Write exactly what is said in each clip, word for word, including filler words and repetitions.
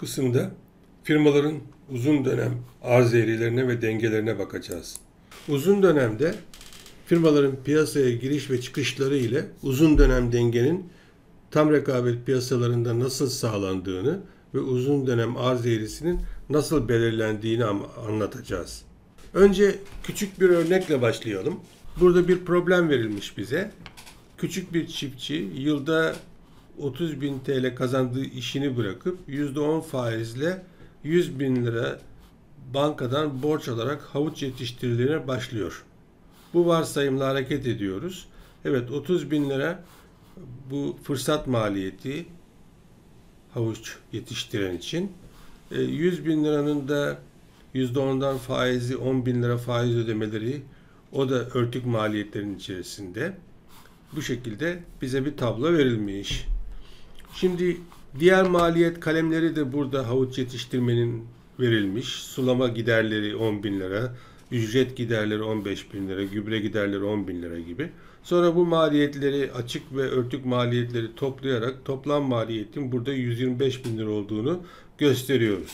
kısımda firmaların uzun dönem arz eğrilerine ve dengelerine bakacağız. Uzun dönemde firmaların piyasaya giriş ve çıkışları ile uzun dönem dengenin tam rekabet piyasalarında nasıl sağlandığını ve uzun dönem arz eğrisinin nasıl belirlendiğini anlatacağız. Önce küçük bir örnekle başlayalım. Burada bir problem verilmiş bize. Küçük bir çiftçi yılda otuz bin T L kazandığı işini bırakıp yüzde on faizle yüz bin lira bankadan borç alarak havuç yetiştiriliğine başlıyor. Bu varsayımla hareket ediyoruz. Evet, otuz bin lira bu fırsat maliyeti havuç yetiştiren için. yüz bin liranın da yüzde ondan faizi, on bin lira faiz ödemeleri, o da örtük maliyetlerin içerisinde. Bu şekilde bize bir tablo verilmiş. Şimdi diğer maliyet kalemleri de burada havuç yetiştirmenin verilmiş. Sulama giderleri on bin lira, ücret giderleri on beş bin lira, gübre giderleri on bin lira gibi. Sonra bu maliyetleri, açık ve örtük maliyetleri toplayarak toplam maliyetin burada yüz yirmi beş bin lira olduğunu gösteriyoruz.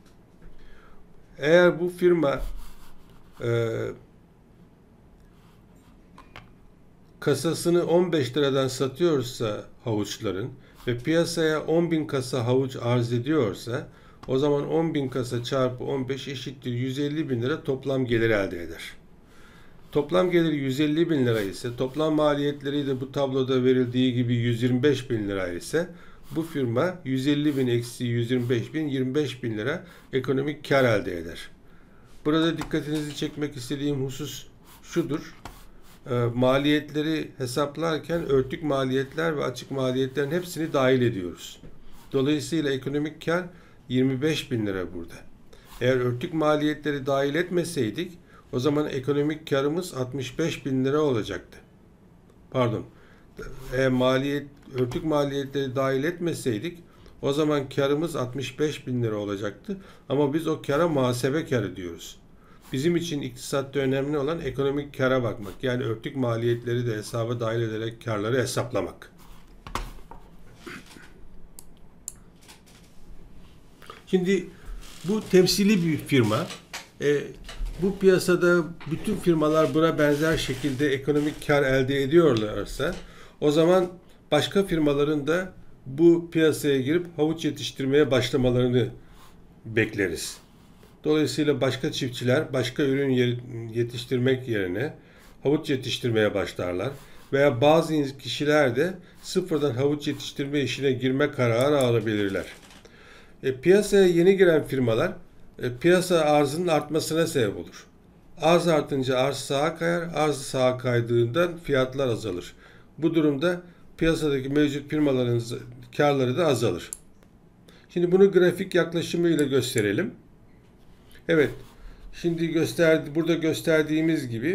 Eğer bu firma e, kasasını on beş liradan satıyorsa havuçların ve piyasaya on bin kasa havuç arz ediyorsa, o zaman on bin kasa çarpı on beş eşittir yüz elli bin lira toplam gelir elde eder. Toplam geliri yüz elli bin lira ise, toplam maliyetleri de bu tabloda verildiği gibi yüz yirmi beş bin lira ise, bu firma yüz elli bin eksi yüz yirmi beş bin, yirmi beş bin lira ekonomik kar elde eder. Burada dikkatinizi çekmek istediğim husus şudur. E, maliyetleri hesaplarken örtük maliyetler ve açık maliyetlerin hepsini dahil ediyoruz. Dolayısıyla ekonomik kar yirmi beş bin lira burada. Eğer örtük maliyetleri dahil etmeseydik, o zaman ekonomik karımız altmış beş bin lira olacaktı. Pardon. Eğer maliyet, örtük maliyetleri dahil etmeseydik, o zaman karımız altmış beş bin lira olacaktı. Ama biz o kara muhasebe karı diyoruz. Bizim için iktisatta önemli olan ekonomik kara bakmak. Yani örtük maliyetleri de hesaba dahil ederek karları hesaplamak. Şimdi bu temsili bir firma. E, bu piyasada bütün firmalar buna benzer şekilde ekonomik kar elde ediyorlarsa, o zaman başka firmaların da bu piyasaya girip havuç yetiştirmeye başlamalarını bekleriz. Dolayısıyla başka çiftçiler başka ürün yetiştirmek yerine havuç yetiştirmeye başlarlar. Veya bazı kişiler de sıfırdan havuç yetiştirme işine girme kararı alabilirler. E, piyasaya yeni giren firmalar e, piyasa arzının artmasına sebep olur. Arz artınca arz sağa kayar, arz sağa kaydığında fiyatlar azalır. Bu durumda piyasadaki mevcut firmaların karları da azalır. Şimdi bunu grafik yaklaşımıyla gösterelim. Evet, şimdi gösterdi, burada gösterdiğimiz gibi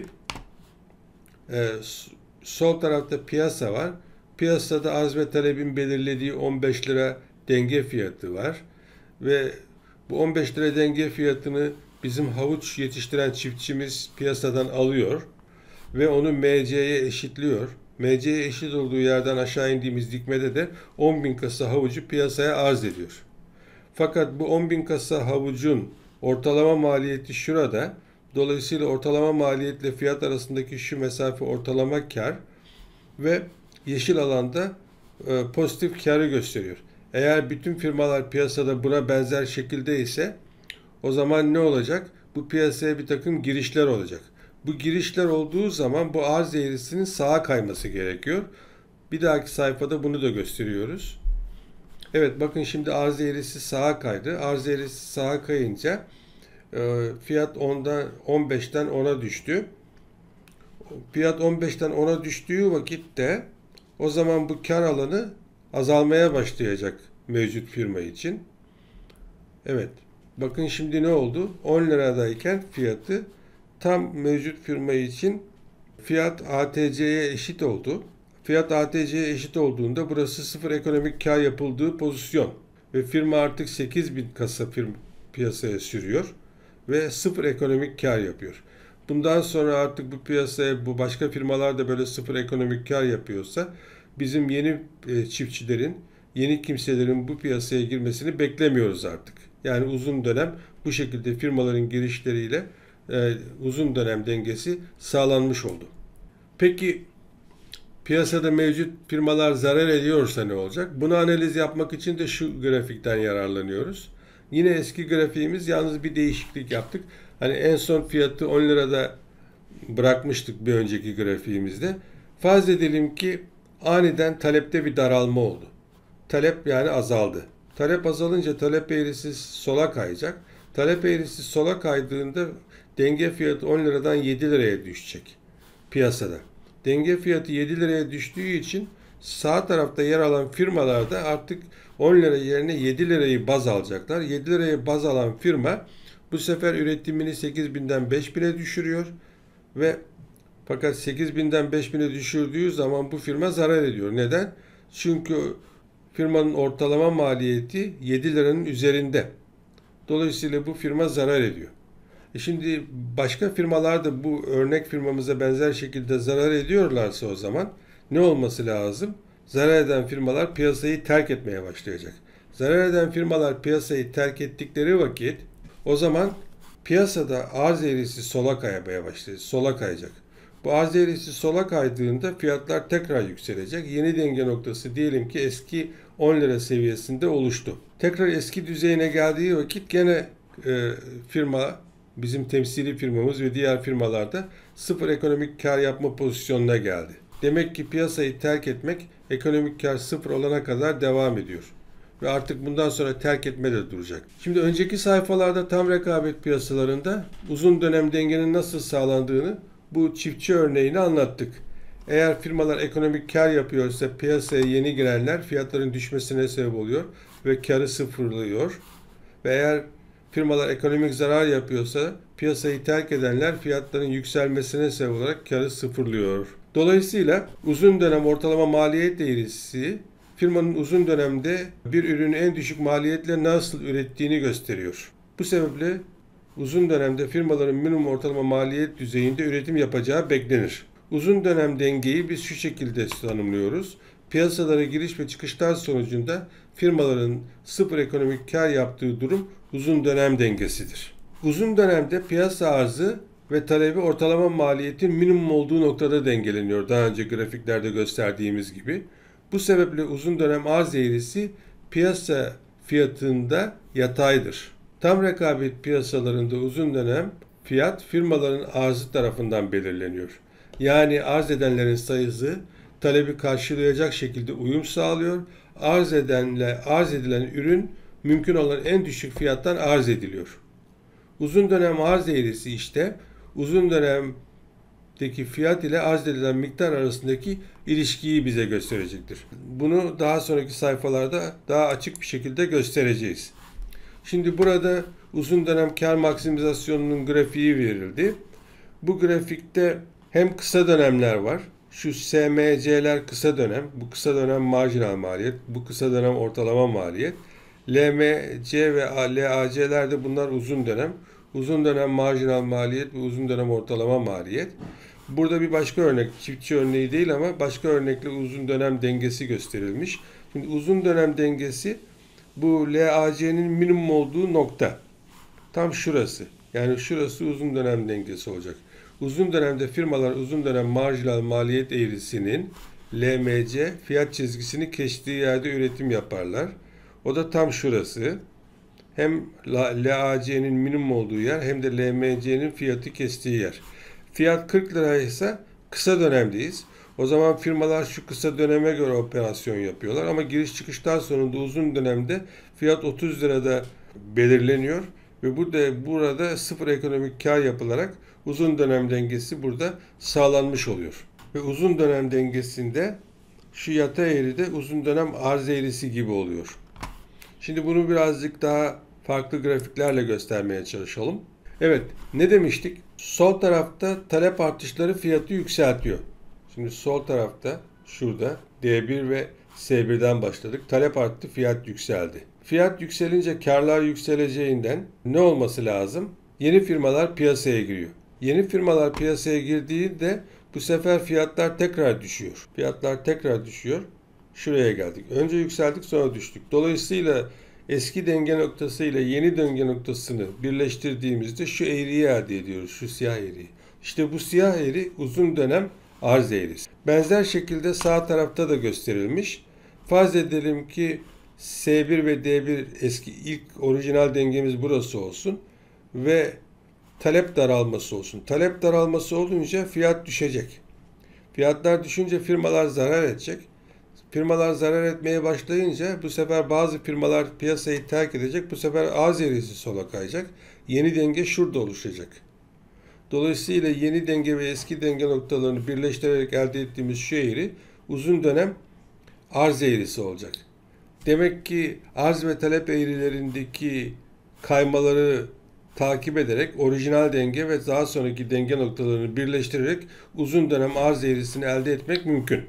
e, sol tarafta piyasa var. Piyasada arz ve talebin belirlediği on beş lira denge fiyatı var. Ve bu on beş lira denge fiyatını bizim havuç yetiştiren çiftçimiz piyasadan alıyor ve onu M C'ye eşitliyor. M C'ye eşit olduğu yerden aşağı indiğimiz dikmede de on bin kasa havucu piyasaya arz ediyor. Fakat bu on bin kasa havucun ortalama maliyeti şurada. Dolayısıyla ortalama maliyetle fiyat arasındaki şu mesafe ortalama kar ve yeşil alanda e, pozitif karı gösteriyor. Eğer bütün firmalar piyasada buna benzer şekilde ise, o zaman ne olacak? Bu piyasaya bir takım girişler olacak. Bu girişler olduğu zaman bu arz eğrisinin sağa kayması gerekiyor. Bir dahaki sayfada bunu da gösteriyoruz. Evet, bakın şimdi arz eğrisi sağa kaydı. Arz eğrisi sağa kayınca e, fiyat ondan on beşten ona düştü. Fiyat on beşten ona düştüğü vakitte o zaman bu kar alanı azalmaya başlayacak mevcut firma için. Evet. Bakın şimdi ne oldu? on liradayken fiyatı tam mevcut firma için fiyat A T C'ye eşit oldu. Fiyat A T C'ye eşit olduğunda burası sıfır ekonomik kar yapıldığı pozisyon. Ve firma artık sekiz bin kasa firma piyasaya sürüyor. Ve sıfır ekonomik kar yapıyor. Bundan sonra artık bu piyasaya bu başka firmalar da böyle sıfır ekonomik kar yapıyorsa, bizim yeni e, çiftçilerin yeni kimselerin bu piyasaya girmesini beklemiyoruz artık. Yani uzun dönem bu şekilde firmaların girişleriyle e, uzun dönem dengesi sağlanmış oldu. Peki piyasada mevcut firmalar zarar ediyorsa ne olacak? Bunu analiz yapmak için de şu grafikten yararlanıyoruz. Yine eski grafiğimiz, yalnız bir değişiklik yaptık. Hani en son fiyatı on lirada bırakmıştık bir önceki grafiğimizde. Farz edelim ki aniden talepte bir daralma oldu. Talep yani azaldı. Talep azalınca talep eğrisi sola kayacak. Talep eğrisi sola kaydığında denge fiyatı on liradan yedi liraya düşecek piyasada. Denge fiyatı yedi liraya düştüğü için sağ tarafta yer alan firmalar da artık on lira yerine yedi lirayı baz alacaklar. yedi lirayı baz alan firma bu sefer üretimini sekiz binden beş bine düşürüyor ve fakat sekiz binden beş bine düşürdüğü zaman bu firma zarar ediyor. Neden? Çünkü firmanın ortalama maliyeti yedi liranın üzerinde. Dolayısıyla bu firma zarar ediyor. E şimdi başka firmalar da bu örnek firmamıza benzer şekilde zarar ediyorlarsa o zaman ne olması lazım? Zarar eden firmalar piyasayı terk etmeye başlayacak. Zarar eden firmalar piyasayı terk ettikleri vakit o zaman piyasada arz eğrisi sola kaymaya başlayacak. Sola kayacak. Bu arz eğrisi sola kaydığında fiyatlar tekrar yükselecek. Yeni denge noktası diyelim ki eski on lira seviyesinde oluştu. Tekrar eski düzeyine geldiği vakit gene e, firma, bizim temsili firmamız ve diğer firmalarda sıfır ekonomik kar yapma pozisyonuna geldi. Demek ki piyasayı terk etmek ekonomik kar sıfır olana kadar devam ediyor. Ve artık bundan sonra terk etme de duracak. Şimdi önceki sayfalarda tam rekabet piyasalarında uzun dönem dengenin nasıl sağlandığını, bu çiftçi örneğini anlattık. Eğer firmalar ekonomik kar yapıyorsa piyasaya yeni girenler fiyatların düşmesine sebep oluyor ve karı sıfırlıyor. Ve eğer firmalar ekonomik zarar yapıyorsa piyasayı terk edenler fiyatların yükselmesine sebep olarak karı sıfırlıyor. Dolayısıyla uzun dönem ortalama maliyet eğrisi firmanın uzun dönemde bir ürünü en düşük maliyetle nasıl ürettiğini gösteriyor. Bu sebeple uzun dönemde firmaların minimum ortalama maliyet düzeyinde üretim yapacağı beklenir. Uzun dönem dengeyi biz şu şekilde tanımlıyoruz. Piyasalara giriş ve çıkışlar sonucunda firmaların sıfır ekonomik kar yaptığı durum uzun dönem dengesidir. Uzun dönemde piyasa arzı ve talebi ortalama maliyetin minimum olduğu noktada dengeleniyor. Daha önce grafiklerde gösterdiğimiz gibi. Bu sebeple uzun dönem arz eğrisi piyasa fiyatında yataydır. Tam rekabet piyasalarında uzun dönem fiyat firmaların arzı tarafından belirleniyor. Yani arz edenlerin sayısı talebi karşılayacak şekilde uyum sağlıyor. Arz edenle arz edilen ürün mümkün olan en düşük fiyattan arz ediliyor. Uzun dönem arz eğrisi işte uzun dönemdeki fiyat ile arz edilen miktar arasındaki ilişkiyi bize gösterecektir. Bunu daha sonraki sayfalarda daha açık bir şekilde göstereceğiz. Şimdi burada uzun dönem kar maksimizasyonunun grafiği verildi. Bu grafikte hem kısa dönemler var. Şu S M C'ler kısa dönem. Bu kısa dönem marjinal maliyet. Bu kısa dönem ortalama maliyet. L M C ve L A C'ler de bunlar uzun dönem. Uzun dönem marjinal maliyet ve uzun dönem ortalama maliyet. Burada bir başka örnek, çiftçi örneği değil ama başka örnekle uzun dönem dengesi gösterilmiş. Şimdi uzun dönem dengesi bu L A C'nin minimum olduğu nokta. Tam şurası. Yani şurası uzun dönem dengesi olacak. Uzun dönemde firmalar uzun dönem marjinal maliyet eğrisinin L M C fiyat çizgisini geçtiği yerde üretim yaparlar. O da tam şurası. Hem L A C'nin minimum olduğu yer hem de L M C'nin fiyatı kestiği yer. Fiyat kırk liraysa kısa dönemdeyiz. O zaman firmalar şu kısa döneme göre operasyon yapıyorlar ama giriş çıkışlar sonunda uzun dönemde fiyat otuz lirada belirleniyor ve bu da burada sıfır ekonomik kar yapılarak uzun dönem dengesi burada sağlanmış oluyor. Ve uzun dönem dengesinde şu yatay eğri de uzun dönem arz eğrisi gibi oluyor. Şimdi bunu birazcık daha farklı grafiklerle göstermeye çalışalım. Evet, ne demiştik? Sol tarafta talep artışları fiyatı yükseltiyor. Şimdi sol tarafta şurada D bir ve S bir'den başladık. Talep arttı, fiyat yükseldi. Fiyat yükselince karlar yükseleceğinden ne olması lazım? Yeni firmalar piyasaya giriyor. Yeni firmalar piyasaya girdiğinde bu sefer fiyatlar tekrar düşüyor. Fiyatlar tekrar düşüyor. şuraya geldik. Önce yükseldik, sonra düştük. Dolayısıyla eski denge noktası ile yeni denge noktasını birleştirdiğimizde şu eğriyi elde ediyoruz. Şu siyah eğriyi. İşte bu siyah eğri uzun dönem arz eğrisi. Benzer şekilde sağ tarafta da gösterilmiş. Farz edelim ki S bir ve D bir eski ilk orijinal dengemiz burası olsun ve talep daralması olsun. Talep daralması olunca fiyat düşecek. Fiyatlar düşünce firmalar zarar edecek. Firmalar zarar etmeye başlayınca bu sefer bazı firmalar piyasayı terk edecek. Bu sefer arz eğrisi sola kayacak. Yeni denge şurada oluşacak. Dolayısıyla yeni denge ve eski denge noktalarını birleştirerek elde ettiğimiz şu eğri uzun dönem arz eğrisi olacak. Demek ki arz ve talep eğrilerindeki kaymaları takip ederek orijinal denge ve daha sonraki denge noktalarını birleştirerek uzun dönem arz eğrisini elde etmek mümkün.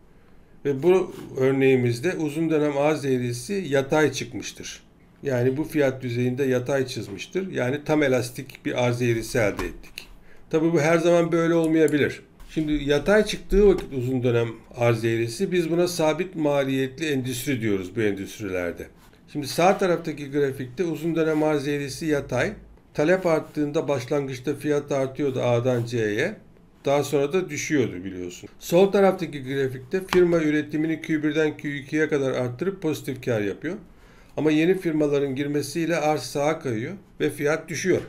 Ve bu örneğimizde uzun dönem arz eğrisi yatay çıkmıştır. Yani bu fiyat düzeyinde yatay çizmiştir. Yani tam elastik bir arz eğrisi elde ettik. Tabii bu her zaman böyle olmayabilir. Şimdi yatay çıktığı vakit uzun dönem arz eğrisi, biz buna sabit maliyetli endüstri diyoruz bu endüstrilerde. Şimdi sağ taraftaki grafikte uzun dönem arz eğrisi yatay. Talep arttığında başlangıçta fiyat artıyordu A'dan C'ye. Daha sonra da düşüyordu biliyorsun. Sol taraftaki grafikte firma üretimini Q birden Q ikiye kadar arttırıp pozitif kar yapıyor. Ama yeni firmaların girmesiyle arz sağa kayıyor ve fiyat düşüyor.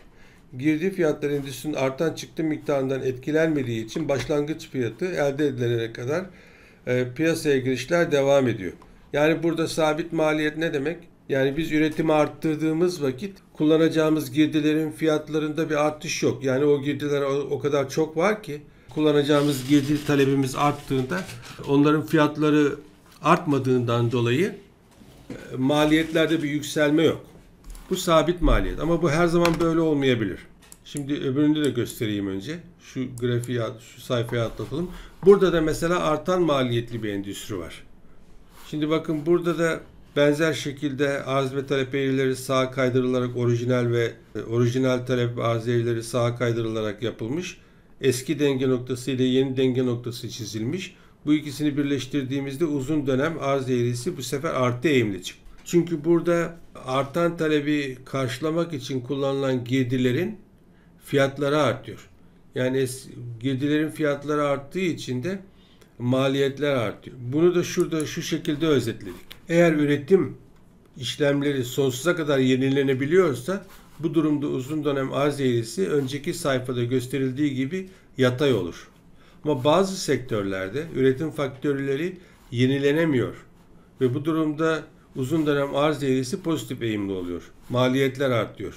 Girdi fiyatlar endüstrinin artan çıktı miktarından etkilenmediği için başlangıç fiyatı elde edilene kadar e, piyasaya girişler devam ediyor. Yani burada sabit maliyet ne demek? Yani biz üretimi arttırdığımız vakit kullanacağımız girdilerin fiyatlarında bir artış yok. Yani o girdiler o, o kadar çok var ki kullanacağımız girdi talebimiz arttığında onların fiyatları artmadığından dolayı e, maliyetlerde bir yükselme yok. Bu sabit maliyet ama bu her zaman böyle olmayabilir. Şimdi öbürünü de göstereyim önce. Şu grafiği, şu sayfaya atlatalım. Burada da mesela artan maliyetli bir endüstri var. Şimdi bakın burada da benzer şekilde arz ve talep eğrileri sağa kaydırılarak orijinal ve orijinal talep ve arz eğrileri sağa kaydırılarak yapılmış. Eski denge noktası ile yeni denge noktası çizilmiş. Bu ikisini birleştirdiğimizde uzun dönem arz eğrisi bu sefer artı eğimli çıktı. Çünkü burada artan talebi karşılamak için kullanılan girdilerin fiyatları artıyor. Yani girdilerin fiyatları arttığı için de maliyetler artıyor. Bunu da şurada şu şekilde özetledik. Eğer üretim işlemleri sonsuza kadar yenilenebiliyorsa bu durumda uzun dönem arz eğrisi önceki sayfada gösterildiği gibi yatay olur. Ama bazı sektörlerde üretim faktörleri yenilenemiyor ve bu durumda uzun dönem arz eğrisi pozitif eğimli oluyor. Maliyetler artıyor.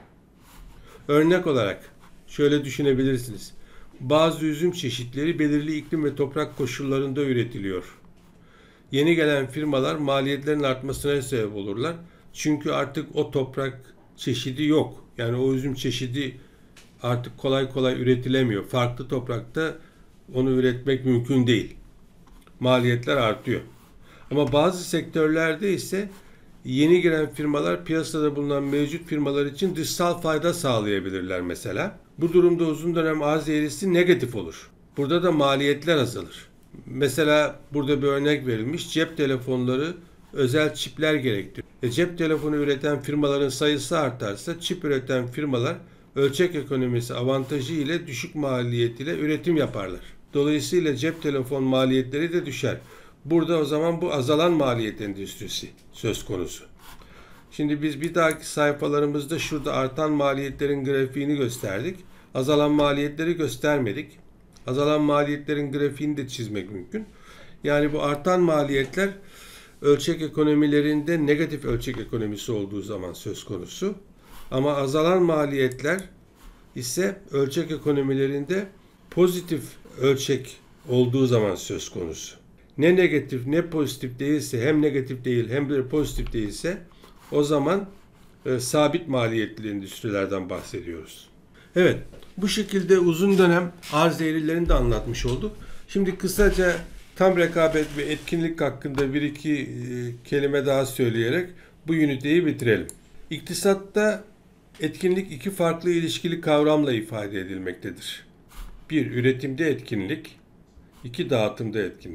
Örnek olarak şöyle düşünebilirsiniz. Bazı üzüm çeşitleri belirli iklim ve toprak koşullarında üretiliyor. Yeni gelen firmalar maliyetlerin artmasına sebep olurlar. Çünkü artık o toprak çeşidi yok. Yani o üzüm çeşidi artık kolay kolay üretilemiyor. Farklı toprakta onu üretmek mümkün değil. Maliyetler artıyor. Ama bazı sektörlerde ise yeni giren firmalar piyasada bulunan mevcut firmalar için dışsal fayda sağlayabilirler mesela. Bu durumda uzun dönem arz eğrisi negatif olur. Burada da maliyetler azalır. Mesela burada bir örnek verilmiş. Cep telefonları özel çipler gerektiriyor. E cep telefonu üreten firmaların sayısı artarsa çip üreten firmalar ölçek ekonomisi avantajı ile düşük maliyet ile üretim yaparlar. Dolayısıyla cep telefon maliyetleri de düşer. Burada o zaman bu azalan maliyet endüstrisi söz konusu. Şimdi biz bir dahaki sayfalarımızda şurada artan maliyetlerin grafiğini gösterdik. Azalan maliyetleri göstermedik. Azalan maliyetlerin grafiğini de çizmek mümkün. Yani bu artan maliyetler ölçek ekonomilerinde negatif ölçek ekonomisi olduğu zaman söz konusu. Ama azalan maliyetler ise ölçek ekonomilerinde pozitif ölçek olduğu zaman söz konusu. Ne negatif ne pozitif değilse, hem negatif değil hem de pozitif değilse o zaman e, sabit maliyetli endüstrilerden bahsediyoruz. Evet, bu şekilde uzun dönem arz eğrilerini de anlatmış olduk. Şimdi kısaca tam rekabet ve etkinlik hakkında bir iki e, kelime daha söyleyerek bu üniteyi bitirelim. İktisatta etkinlik iki farklı ilişkili kavramla ifade edilmektedir. Bir, üretimde etkinlik. İki, dağıtımda etkinlik.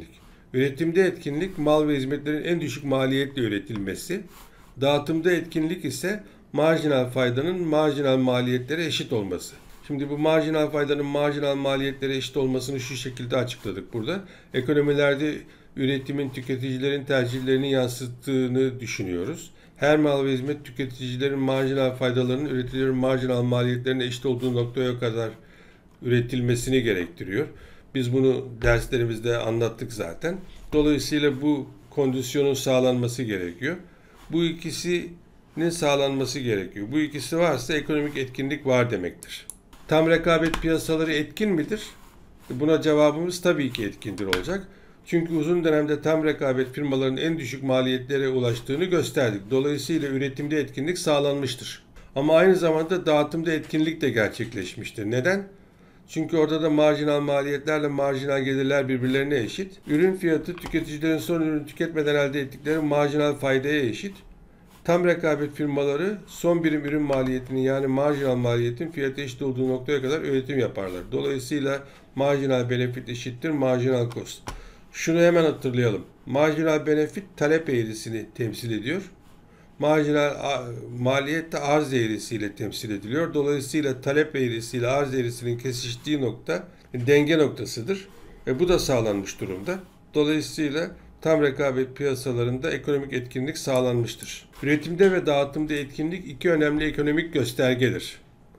Üretimde etkinlik mal ve hizmetlerin en düşük maliyetle üretilmesi. Dağıtımda etkinlik ise marjinal faydanın marjinal maliyetlere eşit olması. Şimdi bu marjinal faydanın marjinal maliyetlere eşit olmasını şu şekilde açıkladık burada. Ekonomilerde üretimin tüketicilerin tercihlerini yansıttığını düşünüyoruz. Her mal ve hizmet tüketicilerin marjinal faydalarının üreticilerin marjinal maliyetlerine eşit olduğu noktaya kadar üretilmesini gerektiriyor. Biz bunu derslerimizde anlattık zaten. Dolayısıyla bu kondisyonun sağlanması gerekiyor. Bu ikisinin sağlanması gerekiyor. Bu ikisi varsa ekonomik etkinlik var demektir. Tam rekabet piyasaları etkin midir? Buna cevabımız tabii ki etkindir olacak. Çünkü uzun dönemde tam rekabet firmaların en düşük maliyetlere ulaştığını gösterdik. Dolayısıyla üretimde etkinlik sağlanmıştır. Ama aynı zamanda dağıtımda etkinlik de gerçekleşmiştir. Neden? Çünkü orada da marjinal maliyetlerle marjinal gelirler birbirlerine eşit. Ürün fiyatı tüketicilerin son ürünü tüketmeden elde ettikleri marjinal faydaya eşit. Tam rekabet firmaları son birim ürün maliyetinin yani marjinal maliyetin fiyatı eşit olduğu noktaya kadar üretim yaparlar. Dolayısıyla marjinal benefit eşittir marjinal cost. Şunu hemen hatırlayalım. Marjinal benefit talep eğrisini temsil ediyor. Marjinal maliyet de arz eğrisiyle temsil ediliyor. Dolayısıyla talep eğrisiyle arz eğrisinin kesiştiği nokta denge noktasıdır. E bu da sağlanmış durumda. Dolayısıyla tam rekabet piyasalarında ekonomik etkinlik sağlanmıştır. Üretimde ve dağıtımda etkinlik iki önemli ekonomik göstergedir.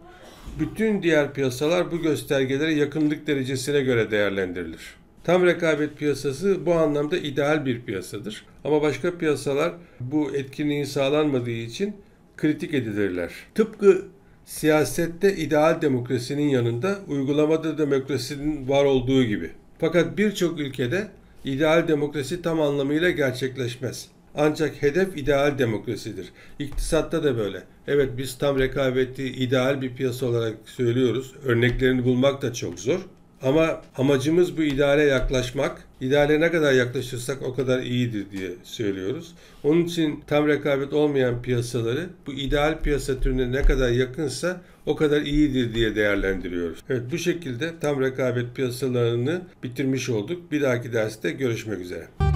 Bütün diğer piyasalar bu göstergelere yakınlık derecesine göre değerlendirilir. Tam rekabet piyasası bu anlamda ideal bir piyasadır. Ama başka piyasalar bu etkinliğin sağlanmadığı için kritik edilirler. Tıpkı siyasette ideal demokrasinin yanında uygulamada demokrasinin var olduğu gibi. Fakat birçok ülkede ideal demokrasi tam anlamıyla gerçekleşmez. Ancak hedef ideal demokrasidir. İktisatta da böyle. Evet biz tam rekabeti ideal bir piyasa olarak söylüyoruz. Örneklerini bulmak da çok zor. Ama amacımız bu ideale yaklaşmak. İdeale ne kadar yaklaşırsak o kadar iyidir diye söylüyoruz. Onun için tam rekabet olmayan piyasaları bu ideal piyasa türüne ne kadar yakınsa o kadar iyidir diye değerlendiriyoruz. Evet bu şekilde tam rekabet piyasalarını bitirmiş olduk. Bir dahaki derste görüşmek üzere.